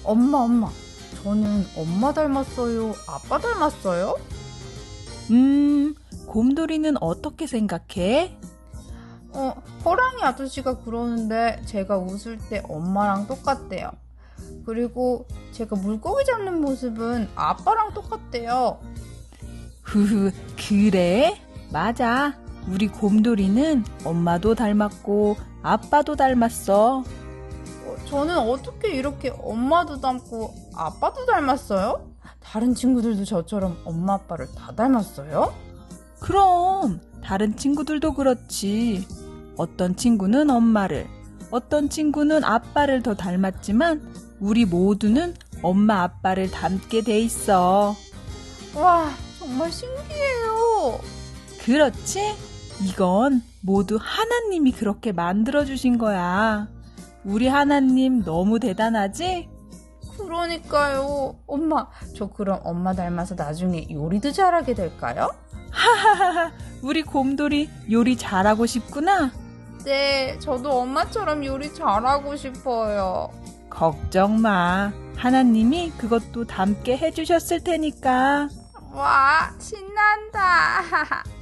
엄마. 저는 엄마 닮았어요? 아빠 닮았어요? 곰돌이는 어떻게 생각해? 호랑이 아저씨가 그러는데 제가 웃을 때 엄마랑 똑같대요. 그리고 제가 물고기 잡는 모습은 아빠랑 똑같대요. 흐흐, 그래? 맞아. 우리 곰돌이는 엄마도 닮았고 아빠도 닮았어. 저는 어떻게 이렇게 엄마도 닮고 아빠도 닮았어요? 다른 친구들도 저처럼 엄마 아빠를 다 닮았어요? 그럼 다른 친구들도 그렇지. 어떤 친구는 엄마를, 어떤 친구는 아빠를 더 닮았지만 우리 모두는 엄마 아빠를 닮게 돼 있어. 와, 정말 신기해요. 그렇지? 이건 모두 하나님이 그렇게 만들어주신 거야. 우리 하나님 너무 대단하지? 그러니까요. 엄마, 저 그럼 엄마 닮아서 나중에 요리도 잘하게 될까요? 하하하하, 우리 곰돌이 요리 잘하고 싶구나? 네, 저도 엄마처럼 요리 잘하고 싶어요. 걱정 마. 하나님이 그것도 닮게 해주셨을 테니까. 와, 신난다.